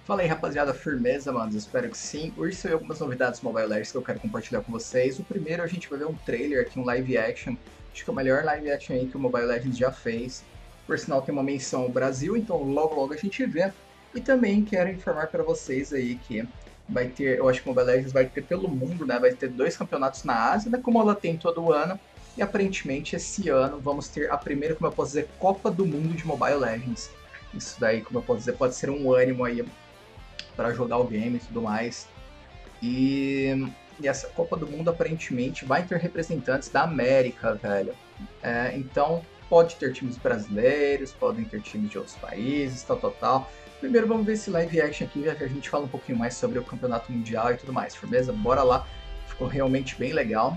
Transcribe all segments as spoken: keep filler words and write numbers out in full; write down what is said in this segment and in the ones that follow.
Fala aí, rapaziada, firmeza, mano? Espero que sim. Hoje saiu algumas novidades do Mobile Legends que eu quero compartilhar com vocês. O primeiro, a gente vai ver um trailer aqui, um live action. Acho que é o melhor live action aí que o Mobile Legends já fez. Por sinal, tem uma menção ao Brasil, então logo logo a gente vê. E também quero informar para vocês aí que vai ter, eu acho que o Mobile Legends vai ter pelo mundo, né? Vai ter dois campeonatos na Ásia, né? Como ela tem todo ano. E aparentemente esse ano vamos ter a primeira, como eu posso dizer, Copa do Mundo de Mobile Legends. Isso daí, como eu posso dizer, pode ser um ânimo aí para jogar o game e tudo mais. E, e essa Copa do Mundo aparentemente vai ter representantes da América, velho. É, então pode ter times brasileiros, podem ter times de outros países, tal, tal, tal. Primeiro vamos ver esse live action aqui, já que a gente fala um pouquinho mais sobre o campeonato mundial e tudo mais, firmeza? Bora lá, ficou realmente bem legal.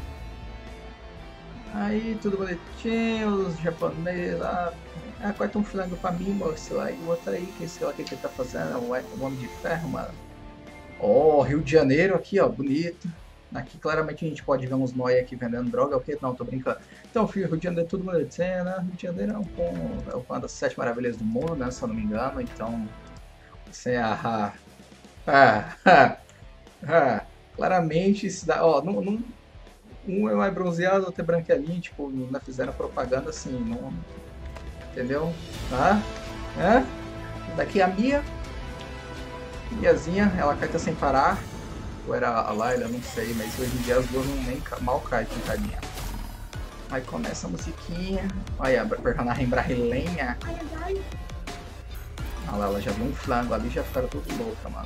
Aí tudo bonitinho, os japoneses lá. Ah, corta um frango pra mim, moço. Aí o outro aí, que sei lá o que, que ele tá fazendo, o o Homem de Ferro, mano. Ó, oh, Rio de Janeiro aqui, ó, bonito. Aqui claramente a gente pode ver uns nóia aqui vendendo droga, o que? Não, tô brincando. Então, Rio de Janeiro é tudo bonitinho, né? Rio de Janeiro é, um, é uma das sete maravilhas do mundo, né? Se eu não me engano, então. Você é a. Ah, ah, ah, claramente, isso dá, ó, não, não, um é mais bronzeado, outro é branquelinho, tipo, não fizeram propaganda assim, não, entendeu? Tá? É? Daqui a Mia, Miazinha, ela canta sem parar. Ou era a Layla, não sei, mas hoje em dia as duas não nem mal caem, tadinha. Aí começa a musiquinha. Olha, a personagem brasileira. Ai, ai, ai. Olha lá, ela já viu um flango ali, já ficaram tudo louca, mano.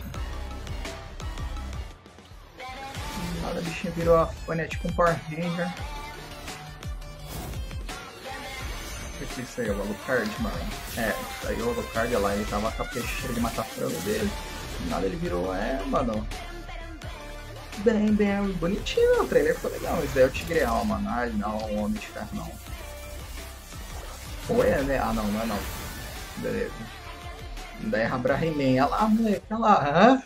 Nada, a bichinha virou a fone, é tipo um Power Ranger. O que isso aí, o Alucard, mano? É, isso aí o Alucard, lá, ele tava com a peixeira de matar frango dele. Nada, ele virou, é, mano. Bem, bem, bonitinho, o trailer ficou legal. Esse daí é o Tigreal, mano. Ah, não, o Homem de Ferro, não. Ou é, né? Ah, não, não é não. Beleza. Daí é a Brahim, olha lá, moleque, olha lá, hã?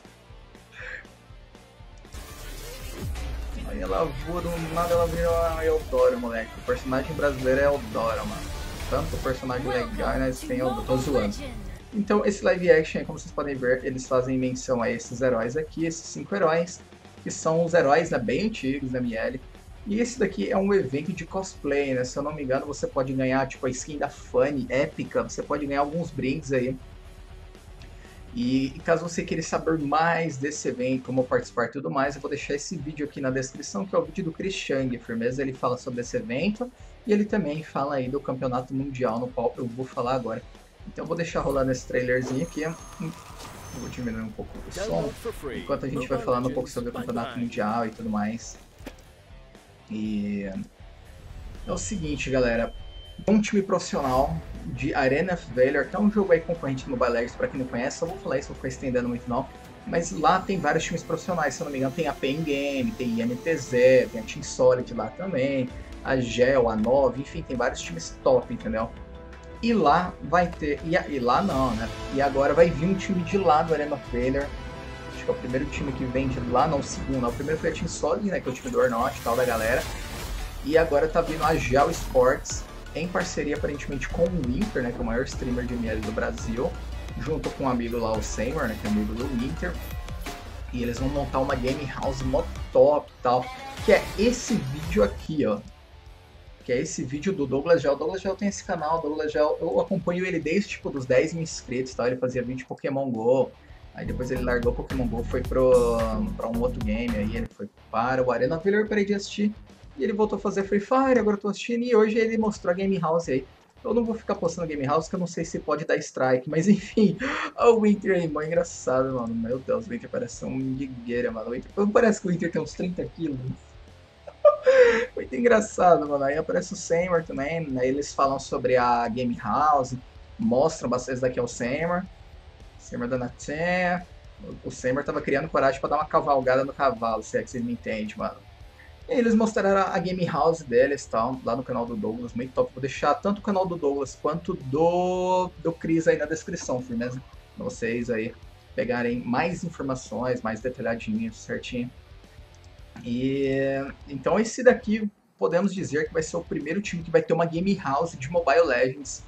Aí ela voa do nada, ela vira a Eldora, moleque. O personagem brasileiro é Eldora, mano. Tanto personagem legal, né? Eles têm Eldora, tô zoando. Então, esse live action, como vocês podem ver, eles fazem menção a esses heróis aqui, esses cinco heróis, que são os heróis, né, bem antigos da M L. E esse daqui é um evento de cosplay, né? Se eu não me engano, você pode ganhar, tipo, a skin da Fanny, épica, você pode ganhar alguns brindes aí. E, e caso você queira saber mais desse evento, como participar e tudo mais, eu vou deixar esse vídeo aqui na descrição, que é o vídeo do Chris Chang, firmeza? Ele fala sobre esse evento e ele também fala aí do campeonato mundial, no qual eu vou falar agora. Então eu vou deixar rolando esse trailerzinho aqui. Eu vou diminuir um pouco o som, enquanto a gente vai falando um pouco sobre o campeonato mundial e tudo mais. E é o seguinte, galera. Um time profissional de Arena of Valor, que é um jogo aí concorrente do Mobile Legends, pra quem não conhece, só vou falar isso, vou ficar estendendo muito não. Mas lá tem vários times profissionais, se eu não me engano, tem a Pen Game, tem I M T Z, tem a Team Solid lá também, a Gel, a nove, enfim, tem vários times top, entendeu? E lá vai ter. E, e lá não, né? E agora vai vir um time de lá do Arena of Valor. Acho que é o primeiro time que vem de lá, não o segundo. O primeiro foi a Team Solid, né? Que é o time do Ornot e tal da galera. E agora tá vindo a Gel Sports, em parceria aparentemente com o Winter, né? Que é o maior streamer de M L do Brasil. Junto com um amigo lá, o Seymour, né? Que é amigo do Winter. E eles vão montar uma game house mó top e tal. Que é esse vídeo aqui, ó. Que é esse vídeo do Douglas Gel. O Douglas Gel tem esse canal, o Douglas Gel, eu acompanho ele desde tipo dos dez mil inscritos, tá? Ele fazia vídeo de Pokémon GO, aí depois ele largou o Pokémon GO, foi pro, pra um outro game, aí ele foi para o Arena Valor, eu parei de assistir, e ele voltou a fazer Free Fire, agora eu tô assistindo, e hoje ele mostrou a Game House aí. Eu não vou ficar postando Game House, que eu não sei se pode dar strike, mas enfim, o Winter aí, mó engraçado, mano, meu Deus, o Winter parece um ligueira, mano, o Winter, parece que o Winter tem uns trinta quilos, muito engraçado, mano. Aí aparece o Seymour também, né? Eles falam sobre a Game House, mostram bastante. Esse daqui é o Seymour, Seymour da Natinha. O Seymour tava criando coragem pra dar uma cavalgada no cavalo, se é que vocês me entendem, mano. E aí eles mostraram a Game House deles, tal, lá no canal do Douglas, muito top. Vou deixar tanto o canal do Douglas quanto do, do Chris aí na descrição, firmeza? Pra vocês aí pegarem mais informações, mais detalhadinho, certinho. E então esse daqui podemos dizer que vai ser o primeiro time que vai ter uma game house de Mobile Legends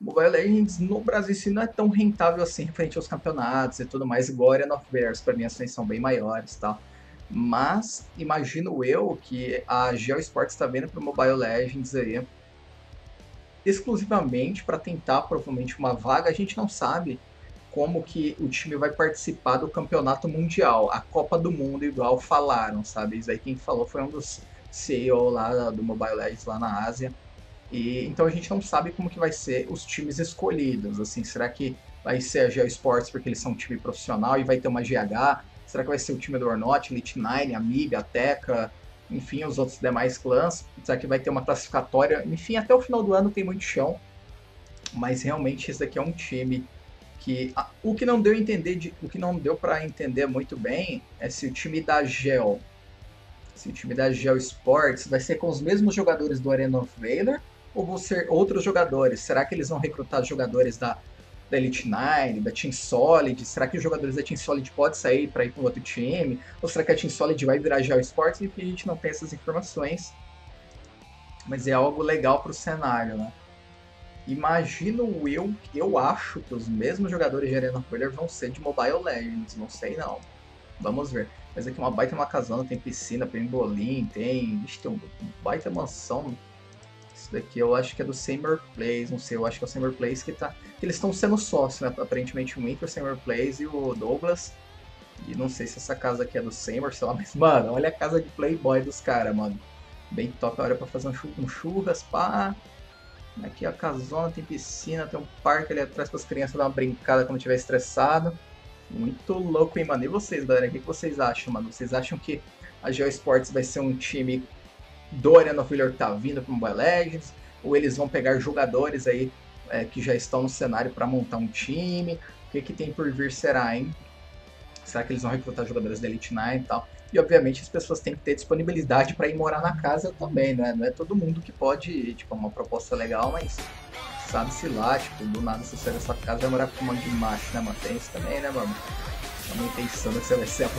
Mobile Legends no Brasil si não é tão rentável assim frente aos campeonatos e tudo mais, igual Arena of Valor, para mim as ações são bem maiores e tal. Mas imagino eu que a GeoSports está vendo para o Mobile Legends aí exclusivamente para tentar provavelmente uma vaga. A gente não sabe como que o time vai participar do campeonato mundial, a Copa do Mundo, igual falaram, sabe? Isso aí quem falou foi um dos C E O lá do Mobile Legends lá na Ásia. E então a gente não sabe como que vai ser os times escolhidos, assim, será que vai ser a GeoSports porque eles são um time profissional e vai ter uma G H? Será que vai ser o time do Ornot, Elite nine, a Mib, a Teca, enfim, os outros demais clãs? Será que vai ter uma classificatória? Enfim, até o final do ano tem muito chão, mas realmente esse daqui é um time que a, o que não deu a entender de, o que não deu para entender muito bem é se o time da Geo, se o time da GeoSports vai ser com os mesmos jogadores do Arena of Valor ou vão ser outros jogadores? Será que eles vão recrutar jogadores da, da Elite nine, da Team Solid? Será que os jogadores da Team Solid podem sair para ir para um outro time? Ou será que a Team Solid vai virar GeoSports? Enfim, a gente não tem essas informações. Mas é algo legal para o cenário, né? Imagino eu, eu acho que os mesmos jogadores de Arena of Valor vão ser de Mobile Legends, não sei não. Vamos ver. Mas aqui uma baita uma casona, tem piscina, tem bolim, tem... Vixe, tem uma baita mansão. Isso daqui eu acho que é do Summer Place, não sei, eu acho que é o Summer Place que tá... Que eles estão sendo sócios, né? Aparentemente o Winter, o Summer Place e o Douglas. E não sei se essa casa aqui é do Summer, sei lá, mas, mano, olha a casa de Playboy dos caras, mano. Bem top, a hora pra fazer um, chur um churras, pá. Aqui a casona, tem piscina, tem um parque ali atrás para as crianças dar uma brincada quando estiver estressado. Muito louco, hein, mano? E vocês, galera? O que vocês acham, mano? Vocês acham que a GeoSports vai ser um time do Arena of Valor que tá vindo para o Mobile Legends? Ou eles vão pegar jogadores aí é, que já estão no cenário para montar um time? O que, que tem por vir será, hein? Será que eles vão recrutar jogadores da Elite nine e tal? E obviamente as pessoas têm que ter disponibilidade para ir morar na casa também, né? Não é todo mundo que pode ir, tipo, uma proposta legal, mas sabe-se lá, tipo, do nada você sai da sua casa e vai morar com um monte de macho, né, mano? Tem isso também, né, mano? Também pensando que você vai ser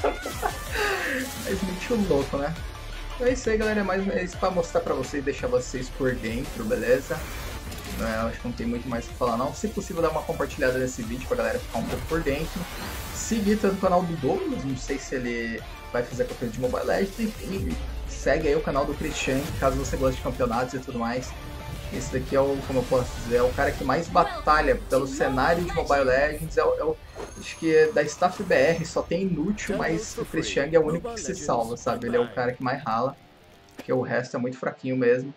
mas muito louco, né? Então é isso aí, galera, é mais é isso pra mostrar pra vocês, deixar vocês por dentro, beleza? É, eu acho que não tem muito mais o que falar não. Se possível, dar uma compartilhada nesse vídeo pra galera ficar um pouco por dentro. Seguir tanto o canal do Douglas, não sei se ele vai fazer conteúdo de Mobile Legends, enfim, segue aí o canal do Christian, caso você goste de campeonatos e tudo mais. Esse daqui é o, como eu posso dizer, é o cara que mais batalha pelo cenário de Mobile Legends, é o, é o acho que é da Staff B R, só tem inútil, mas o Christian é o único que se salva, sabe? Ele é o cara que mais rala, porque o resto é muito fraquinho mesmo.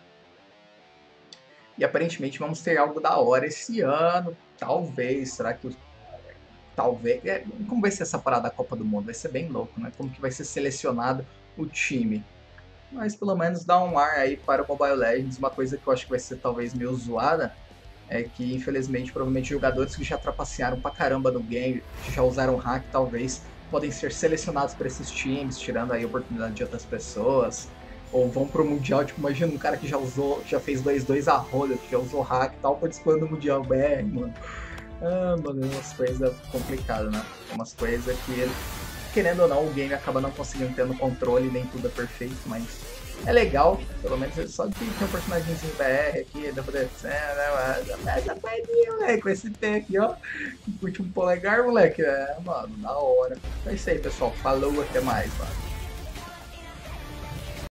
E aparentemente vamos ter algo da hora esse ano, talvez, será que os talvez. É, como vai ser essa parada da Copa do Mundo? Vai ser bem louco, né? Como que vai ser selecionado o time. Mas pelo menos dá um ar aí para o Mobile Legends. Uma coisa que eu acho que vai ser talvez meio zoada é que, infelizmente, provavelmente jogadores que já trapacearam pra caramba no game, que já usaram hack, talvez, podem ser selecionados para esses times, tirando aí a oportunidade de outras pessoas. Ou vão pro Mundial, tipo, imagina um cara que já usou, já fez dois dois a rolha, que já usou hack e tal, participando do Mundial B R, mano. Ah, mano, é umas coisas complicadas, né? Umas coisas que, querendo ou não, o game acaba não conseguindo ter no controle, nem tudo é perfeito, mas é legal, pelo menos só de ter um personagemzinho B R aqui, dá pra descer, né? Mas essa coisinha, moleque, com esse T aqui, ó, curte um polegar, moleque, é, mano, da hora. É isso aí, pessoal, falou, até mais, mano.